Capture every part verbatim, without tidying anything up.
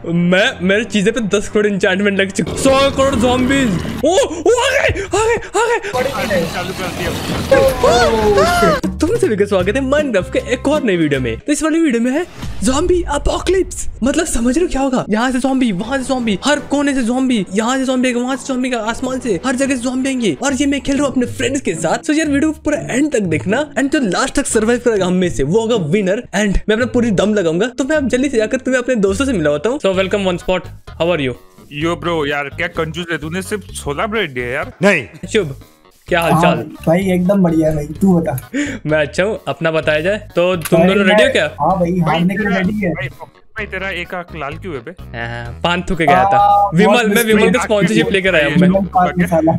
मैं मेरी चीजें पे दस करोड़ इंचार्टमेंट लग चुके, सौ करोड़ ज़ॉम्बीज। ओ ओ आ गए आ गए आ गए। चालू कर दिया। तुम सभी का स्वागत है माइनक्राफ्ट के एक और नई वीडियो में। तो इस वाली वीडियो में है ज़ॉम्बी अपोकलिप्स। मतलब समझ रहे हो क्या होगा? यहाँ से ज़ॉम्बी, वहाँ से ज़ॉम्बी, हर कोने से ज़ॉम्बी, यहाँ से ज़ॉम्बी, वहाँ से ज़ॉम्बी, आसमान से हर जगह से ज़ॉम्बी आएंगे। और ये मैं खेल रहा हूँ अपने फ्रेंड्स के साथ। सो यार वीडियो पूरा एंड तक देखना, एंड जो लास्ट तक सर्वाइव करेगा हम में से वो होगा विनर। एंड मैं अपना पूरी दम लगाऊंगा। तो मैं अब जल्दी से जाकर तुम्हें अपने दोस्तों से मिला होता हूँ। So welcome one spot, how are you? Yo bro यार क्या कंजूस है, तूने सिर्फ छोला ब्रेड दिया यार। नहीं शुभ, क्या हाल चाल? भाई एकदम बढ़िया है भाई, तू बता। मैं अच्छा हूँ, अपना बताया जाए तो तुम दोनों रेडी हो क्या? हाँ भाई, हारने के लिए रेडी है। भाई, भाई तेरा एक आंख लाल क्यों है बे? पान थूके गया था। विमल, मैं विमल का स्पॉन्सरशिप लेकर आया हूँ मैं।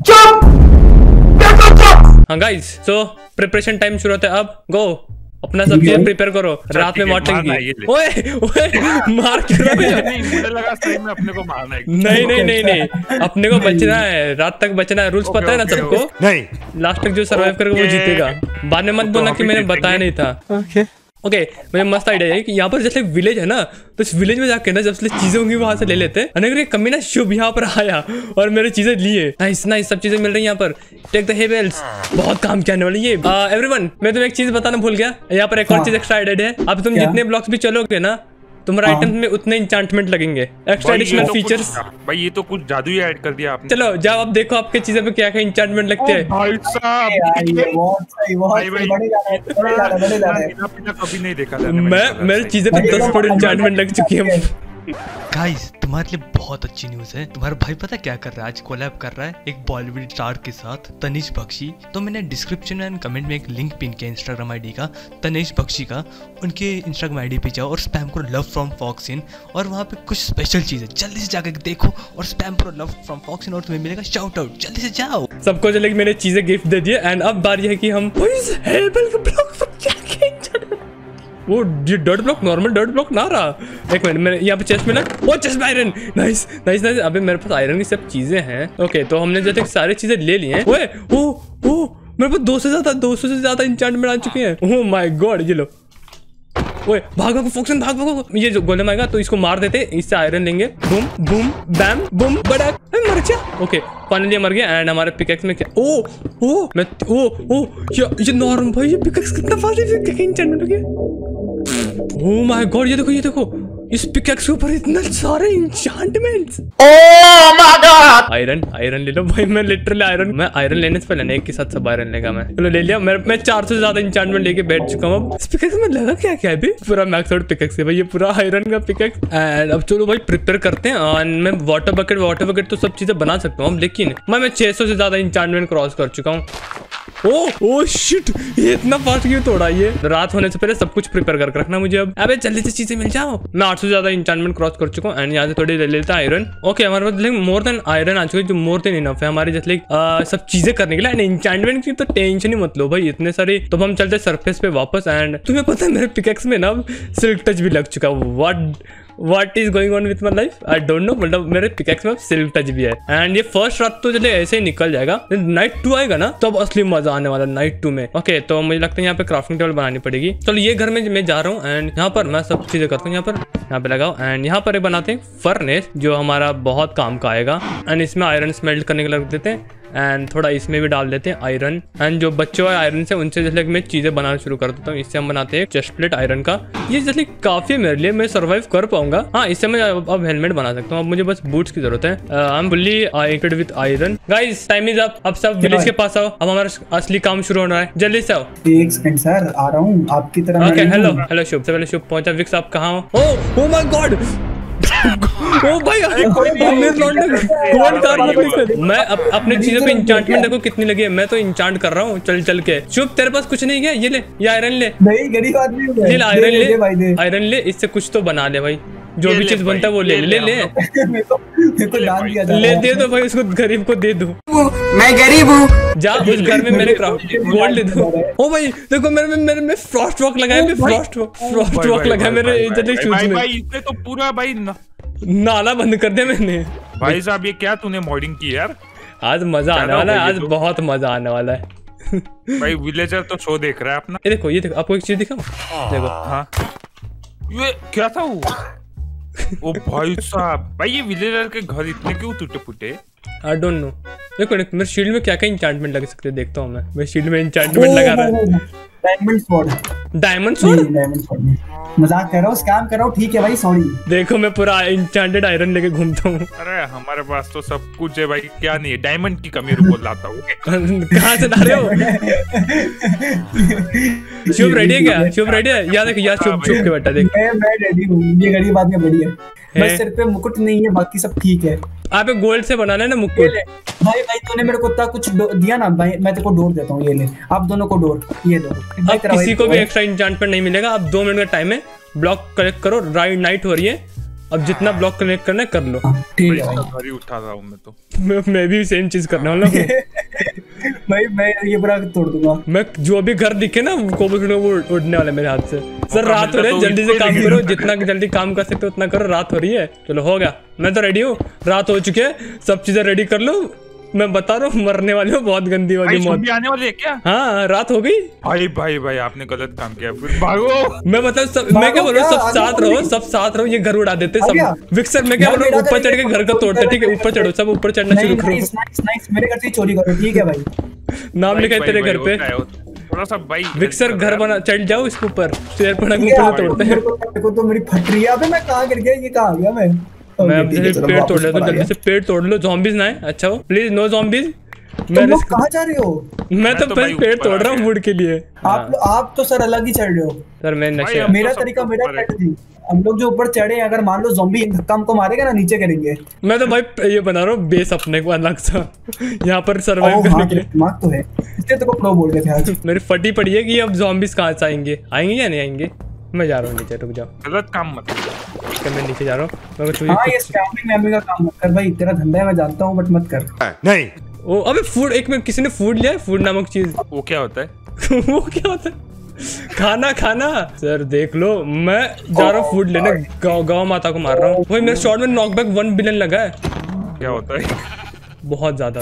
हाँ गाइस, सो प्रिपरेशन टाइम शुरू होता है अब। गो अपना सब चीज प्रिपेयर करो, रात में मारेंगे। ओए ओए मार क्यों रहा है? नहीं मुझे लगा सही में अपने को मारना है। नहीं नहीं नहीं नहीं, अपने को बचना है, रात तक बचना है। रूल्स पता है ना सबको? नहीं, लास्ट तक जो सर्वाइव करेगा वो जीतेगा। बाद में मत बोलना कि मैंने बताया नहीं था। ओके ओके okay, मुझे मस्त आइडिया है कि यहाँ पर जैसे विलेज है ना, तो इस विलेज में जाके ना जब चीजें होंगी वहां से ले लेते हैं। अगर कमी ना शुभ यहाँ पर आया और मेरी चीजें लिए, नाइस नाइस, सब चीजें मिल रही हैं यहाँ पर। टेक द हेवेल्स, बहुत काम क्या आने वाली है। एवरीवन, मैं तुम्हें एक चीज बताना भूल गया। यहाँ पर एक और चीज एक्स्ट्रा एडेड है। अब तुम जितने ब्लॉक्स भी चलोगे ना, तुम्हारे आइटम्स में उतने इंचांटमेंट लगेंगे, एक्स्ट्रा एडिशनल फीचर्स। भाई ये तो कुछ जादू ही ऐड कर दिया आपने। चलो जाओ अब देखो आपके चीजों पे क्या क्या इंचांटमेंट लगते हैं। भाई साहब बहुत सही, बहुत सही, बड़े जा रहे हैं, बड़े जा रहे हैं, बड़े जा रहे हैं। बिना कभी नहीं देखा था मैं मेरी चीजें पे दस करोड़ इंचांटमेंट लग चुकी है। गाइस तुम्हारे लिए बहुत अच्छी न्यूज़ है। तुम्हारा भाई पता क्या कर रहा है? आज कोलैब कर रहा है एक बॉलीवुड स्टार के साथ, तनिष बख्शी। तो मैंने डिस्क्रिप्शन एंड कमेंट में एक लिंक पिन किया इंस्टाग्राम आईडी का, तनिष बख्शी का। उनके इंस्टाग्राम आईडी पे जाओ और स्पैम करो लव फ्रॉम फॉक्सिन, और वहाँ पे कुछ स्पेशल चीज़ है। जल्दी से जाकर देखो और स्पैम करो लव फ्रॉम फॉक्सिन और तुम्हें मिलेगा शाउट आउट। जल्दी से जाओ। सबको चले मैंने चीजें गिफ्ट दे दिए, एंड अब बारी है कि हम वो ये dirt block, normal dirt block ना रहा। एक मिनट, मैंने यहाँ पे चेस्ट मिला। ओ चेस्ट में आयरन, नाइस नाइस नाइस। अबे मेरे पास आयरन की सब चीजें हैं। ओके तो हमने जैसे सारी चीजें ले ली हैं। ओए ओ ओ मेरे पास दो से ज्यादा दो सौ से ज्यादा इंचांटमेंट आ चुके हैं। ओह माय गॉड, ये लो। ओए भाग भाग फॉक्सन, भाग भाग। ये जो गोलेम आएगा तो इसको मार देते, इससे आयरन लेंगे। बूम बूम बैम बूम, बड़ा मर जा। ओके फाइनली मर गया। एंड हमारे पिकेक्स में क्या? ओ ओ मैं ओ ओ ये ये नॉर्मल भाई, ये पिकेक्स कितना फास्ट इंचांटमेंट हो गया। ओह माय गॉड, ये देखो ये देखो, इस पिकेक्स के ऊपर इतने सारे enchantments. Oh my god, iron iron ले लो भाई। मैं लिटरली आयरन, मैं आयरन लेने से पहले एक के साथ सब आयरन लेगा मैं। चलो ले लिया। मैं मैं चार सौ से ज्यादा इंचांटमेंट लेके बैठ चुका हूँ। अब इस पिकेक्स में लगा क्या क्या है? पूरा मैक्स आउट पिकेक्स है भाई, ये पूरा आयरन का पिकेक्स। एंड अब चलो भाई प्रिपेयर करते हैं। एंड मैं वाटर बकेट वाटर बकेट तो सब चीजें बना सकता हूँ, लेकिन मैं मैं छह सौ से ज्यादा इंचांटमेंट क्रॉस कर चुका हूँ। ओ ओ शिट, ये इतना फास्ट क्यों तोड़ा? ये रात होने से पहले सब कुछ प्रिपेयर करके रखना मुझे। अब अबे जल्दी से चीजें मिल जाओ। मैं आठ सौ से ज्यादा इंचांटमेंट क्रॉस कर चुका हूँ। एंड यहाँ से थोड़ी ले लेता आयरन। ओके हमारे पास मोर देन आयरन आ चुका है, जो मोर देन इनफ है हमारे जैसे सब चीजें करने के लिए। एंड इंचांटमेंट की तो टेंशन ही मत लो भाई, इतने सारे। तो हम चलते सरफेस पे वापस। एंड तुम्हें पता है मेरे पिकेक्स में ना सिल्क टच भी लग चुका है। What What is going on with my life? I don't know। मतलब मेरे पिकेक्स में सिल्क टच भी है। एंड ये फर्स्ट रात तो चले ऐसे ही निकल जाएगा। नाइट टू आएगा ना तब असली मजा आने वाला नाइट टू में। ओके तो मुझे लगता है यहाँ पे क्राफ्टिंग टेबल बनानी पड़ेगी। चलो ये घर में मैं जा रहा हूँ, एंड यहाँ पर मैं सब चीजें करता हूँ। यहाँ पर यहाँ पे लगाओ। एंड यहाँ पर बनाते हैं फर्नेस, जो हमारा बहुत काम का आएगा। एंड इसमें आयरन स्मेल्ट करने के लिए रख देते हैं। एंड थोड़ा इसमें भी डाल देते हैं आयरन। एंड जो बच्चों है आयरन से, उनसे जैसे मैं चीजें बनाना शुरू कर देता हूँ। इससे हम बनाते हैं चेस्ट प्लेट आयरन का। ये जैसे काफी मेरे लिए, मैं सर्वाइव कर पाऊंगा। हाँ इससे मैं अब हेलमेट बना सकता हूँ। अब मुझे बस बूट्स की जरूरत है। I am fully equipped with iron. Guys time is up, अब सब विलेज के पास आओ। अब हमारा असली काम शुरू होना है, जल्दी से आओ। एक सेकंड सर, आ रहा हूँ आपकी तरह। ओके हेलो हेलो शुभ, से पहले शुभ पहुंचा। विक्स आप कहाँ हो? ओह माय गॉड, ओ भाई मैं अप, अपने चीजों पे इंचांटमेंट देखो कितनी लगी है। मैं तो इंचांट कर रहा हूँ चल चल के। शुभ तेरे पास कुछ नहीं है? ये ले, ये आयरन ले। नहीं गरीब आदमी हूं मैं। ले आयरन ले, आयरन ले, इससे कुछ तो बना ले भाई। जो भी चीज बनता है वो ले ले ले ले दे दो भाई, उसको गरीब को दे दो। मैं गरीब हूँ। जा उस घर में मेरे क्राफ्ट गोल्ड दे दो। ओ भाई देखो मेरे में मेरे में फ्रॉस्ट वॉक लगा है। फ्रॉस्ट फ्रॉस्ट वॉक लगा है मेरे शूज में। भाई इसने तो पूरा भाई नाला बंद कर दिया मैंने। भाई साहब ये क्या तूने मॉडिंग की यार? आज मजा आने वाला है, आज बहुत मजा आने वाला है। भाई विलेजर तो शो देख रहा है अपना। ये देखो ये देखो, आपको एक चीज दिखाऊं? देखो हाँ ये क्या था वो? ओ भाई साहब, भाई ये विलेजर के घर इतने क्यों टूटे फूटे? I don't know. एक मिनट, मेरे शील्ड में क्या क्या इंचेंटमेंट लग सकते हैं देखता हूँ मैं। मेरे शील्ड में इंचेंटमेंट लगा रहा है। Diamond sword. Diamond sword? Diamond sword मजाक कर रहा हूँ, स्कैम कर रहा हूँ, ठीक है भाई सॉरी। देखो मैं पूरा इंचेंटेड आयरन लेके घूमता हूँ। अरे हमारे पास तो सब कुछ है भाई, क्या नहीं है, डायमंड की कमी बोल लाता हूँ। कहाँ से ला रहे हो? शुभ रेडी है क्या? शुभ रेडी है? याद है यार, शुभ शुभ के बेटा देख। मैं मैं रेडी हूँ, ये गरीब आदमी बड़ी है, बस सिर पे मुकुट नहीं है, बाकी सब ठीक है। आप गोल्ड से बनाना है ना मुकुट। भाई भाई तूने मेरे को इतना कुछ दिया ना भाई, मैं तेरे को डोर देता हूँ, ये ले आप दोनों को डोर, ये दो। अब किसी को भी एक्स्ट्रा इंचेंटमेंट नहीं मिलेगा। अब दो मिनट का टाइम है, ब्लॉक कलेक्ट करो। राइट नाइट हो रही है, अब जितना ब्लॉक कलेक्ट करना है कर लो। ठीक है भाई, घर ही उठा रहा हूँ मैं तो। मैं, मैं भी सेम चीज करने वाला हूँ। भाई मैं ये पूरा तोड़ दूंगा। मैं जो भी घर दिखे ना वो वो उड़ने वाले मेरे हाथ से। सर रात हो रही है, जल्दी से काम करो, जितना जल्दी काम कर सकते हो उतना करो। रात हो रही है, चलो हो गया, मैं तो रेडी हूँ। रात हो चुकी है, सब चीजें रेडी कर लो। मैं बता रहा हूँ मरने वाली हूँ, बहुत गंदी वाली मौत आने वाली है क्या? हाँ रात हो गई। भाई भाई भाई आपने गलत काम किया, फिर भागो। मैं बता सब, मैं क्या बोल रहा हूँ, सब साथ रहो, सब साथ रहो। ये घर उड़ा देते सब। विक्सर मैं क्या बोल रहा हूँ, ऊपर चढ़ के घर का तोड़ते। ठीक है ऊपर चढ़ो, सब ऊपर चढ़ना शुरू करो। मेरे घर से चोरी करो, ठीक है भाई। नाम लिखा है तेरे घर पे थोड़ा सा भाई। विक्सर घर बना, चढ़ जाओ इसके ऊपर, शेर पड़ा के ऊपर तोड़ते हैं। मेरे को तो मेरी फट रही है। अबे मैं कहाँ गिर गया, ये कहाँ आ गया मैं? मैं अब जैसे पेड़ तोड़ लेता हूँ, जल्दी से पेड़ तोड़ लो। ज़ॉम्बीज ना आए, अच्छा हो प्लीज, नो ज़ॉम्बीज। मैं लोग कहाँ जा रहे हो? मैं तो बस पेड़ तोड़ रहा हूँ वुड के लिए। आप आप तो सर अलग ही चढ़ रहे हो सर। मैं नशे, मेरा तरीका मेरा स्ट्रेटजी। हम लोग जो ऊपर चढ़े, अगर मान लो ज़ॉम्बी धक्का हमको मारेगा ना, नीचे करेंगे। मैं तो भाई ये बना रहा हूँ बेस अपने को अलग सा, यहाँ पर सर्वाइव करने के लिए। दिमाग तो है, इसलिए तो को प्रो बोल रहे थे आज। मेरी फटी पड़ी है कि अब ज़ॉम्बीज कहाँ से आएंगे, आएंगे या नहीं आएंगे। मैं जा रहा हूँ नीचे, रुक जाओ। गलत काम मत कर। मैं नीचे जा रहा हूँ। हाँ ये स्कैमिंग वैमिंग का काम मत कर भाई, तेरा धंधा है मैं जानता हूँ, बट मत कर। नहीं। ओ अबे फूड, एक मिनट, किसी ने फूड लिया है? फूड नामक चीज। वो क्या होता है? वो क्या होता है? खाना खाना। सर देख लो, मैं जा रहा हूँ फूड लेने, गाँव गाँव माता को मार रहा हूँ। भाई मेरे शॉट में नॉकबैक वन बिलियन लगा है। क्या होता है? बहुत ज्यादा।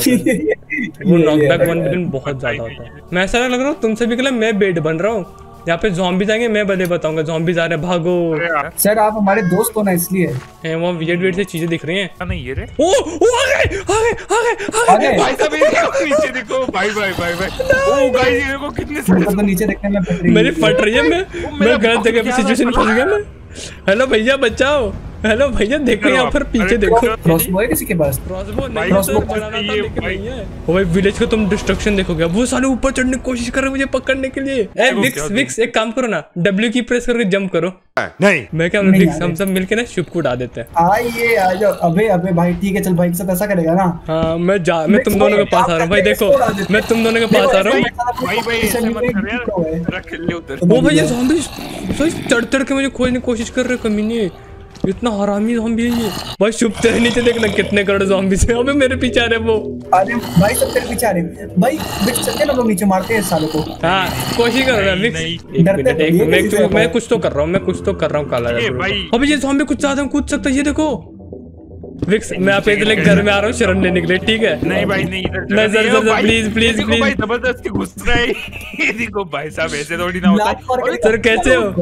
वो नॉकबैक वन बिलियन बहुत ज्यादा होता है। मैं ऐसा लग रहा हूँ तुमसे भी कल मैं बेड बन रहा हूँ। यहाँ पे ज़ॉम्बीज आएंगे, मैं बदले बताऊंगा। ज़ॉम्बीज आ रहे हैं, भागो। सर आप हमारे दोस्त हो ना, इसलिए हैं वहाँ वियर्ड वियर्ड से चीजें दिख रही हैं। नहीं ये रे। ओ ओ आ गए आ गए आ गए आ गए। भाई साहब नीचे देखो, भाई भाई भाई भाई। ओ गाइस ये देखो कितने सारे तो नीचे देखने में फट रही है। मेरी फट रही है। मैं मैं गलत जगह पे सिचुएशन में फंस गया मैं। हेलो भैया बचाओ, हेलो भैया देखो यहाँ पर पीछे देखो। क्रॉसबो है किसी के पास? क्रॉसबो नहीं है, तो बनाना था लेकिन नहीं है। ओ भाई विलेज को तुम डिस्ट्रक्शन देखोगे। वो साले ऊपर चढ़ने की कोशिश कर रहे हैं मुझे पकड़ने के लिए। ए विक्स विक्स एक काम करो ना, डब्ल्यू की प्रेस करके जंप करो। नहीं मैं क्या बोल, विक्स हम सब मिलके ना शुभ को उड़ा देते हैं। आइए आ जाओ। अबे अबे भाई ठीक है, चल भाई के साथ ऐसा करेगा ना। हाँ मैं जा मैं तुम दोनों के पास आ रहा हूँ भाई। देखो मैं तुम दोनों के पास आ रहा हूँ भाई भाई ऐसे मत कर यार, रख ले उधर। वो भैया ज़ॉम्बी चढ़ चढ़ के मुझे खोजने की कोशिश कर रहे हैं, कमीने। इतना हरामी ज़ॉम्बी है ये। भाई शुभ तेरे नीचे देखना कितने करोड़ ज़ॉम्बीज़ हैं। अबे मेरे पीछे आ रहे हैं वो। अरे भाई सब तेरे पीछे आ रहे हैं भाई। विक्स चलते ना, लोग नीचे मारते हैं इस साले को। हाँ कोशिश कर रहा है विक्स। एक मिनट, एक मैं मैं कुछ तो कर रहा हूँ, मैं कुछ तो कर रहा हूँ काला। अबे ये ज़ॉम्बी कुछ ज्यादा कूद सकता है, ये देखो विक्स। मैं आप इधर घर में आ रहा हूँ शरण लेने के लिए, ठीक है? नहीं भाई नहीं, इधर नहीं sir sir please please please. भाई जबरदस्ती घुस रहा है। ये देखो भाई साहब ऐसे थोड़ी ना होता है। सर कैसे हो?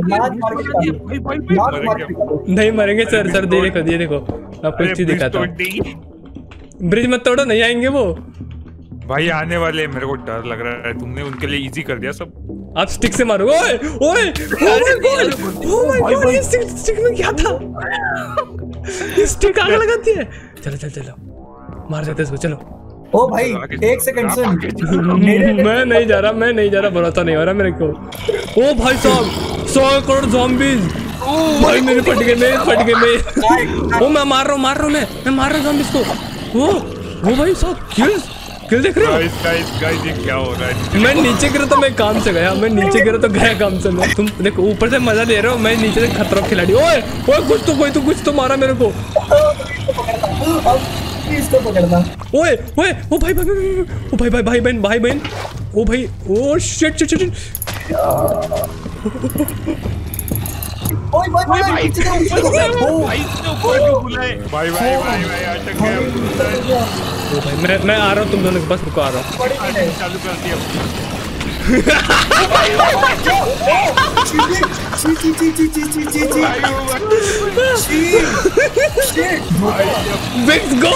भाई भाई भाई नहीं मरेंगे सर। सर दे देखो, ये देखो आपको एक चीज दिखाता हूँ। ब्रिज मत तोड़ो, नहीं आएंगे वो। भाई आने वाले, मेरे को डर लग रहा है। तुमने उनके लिए इजी कर दिया सब। आप स्टिक से मारो। ओए ओए oh my god, oh my god, ये स्टिक स्टिक में क्या था? ये स्टिक आग लगाती है। चलो चलो चलो मार देते इसको, चलो। ओ भाई एक सेकंड सुन। मैं नहीं जा रहा, मैं नहीं जा रहा, भरोसा नहीं हो रहा मेरे को। ओ भाई साहब सौ करोड़ ज़ॉम्बीज। भाई मेरे फट गए, मेरे फट गए मैं। ओ मैं मार रहा हूँ मार रहा हूँ मैं मैं मार रहा हूँ ज़ॉम्बीज को। वो वो भाई साहब किल किल देख रहे हो? गाइस गाइस गाइस ये क्या हो रहा है? मैं नीचे गिरा तो मैं काम से गया, मैं नीचे गिरा तो गया काम से मैं। तुम देखो ऊपर से मजा ले रहे हो, मैं नीचे से खतरा खिलाड़ी। ओए ओए कुछ तो कोई तो कुछ तो मारा मेरे को। इसको पकड़ना। ओए ओए ओ भाई भाई ओ भाई भाई भाई बहन भाई बहन ओ भाई ओ शिट शिट शिट। ओए भाई भाई भाई नीचे ऊपर को गया। ओ भाई इसने ऊपर क्यों बुलाए? भाई भाई भाई भाई अटक गया। ओ भाई मैं मैं आ रहा हूँ तुम दोनों के पास, रुको आ रहा हूँ। चालू कर दिया। ची ची ची ची ची ची ची ची विक्स गो।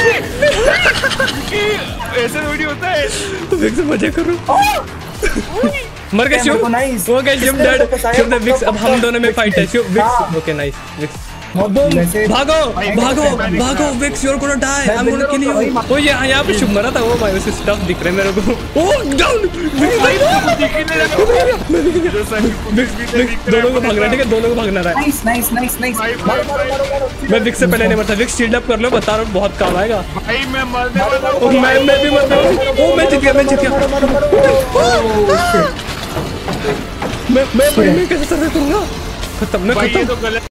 ऐसा वीडियो होता है। विक्स मजा करो। मर गए शिव। नाइस। वो गए Shiv dead. Shiv the Vicks अब हम दोनों में फाइट है। Shiv Vicks okay nice Vicks boom भागो भागो भागो Vicks you are gonna die I am gonna kill you. Oh ये यहाँ पे शुभ मरा था वो भाई उसे स्टफ दिख रहा है मेरे को। ओ डाउन दोनों को भागना ठीक है दोनों को भागना रहा है। नाइस नाइस नाइस नाइस मैं विक्स से पहले नहीं मरता। विक्स शील्ड अप कर लो बता रहा हूँ बहुत काम आएगा। भाई मैं मरने वाला हूँ। मैं मैं भी मरने वाला हूँ। ओ मैं जीत गया मैं जीत गया। मैं मैं मैं कैसे सर्वाइव करूँगा? खत्म मैं भाई ये खत्म। तो गलत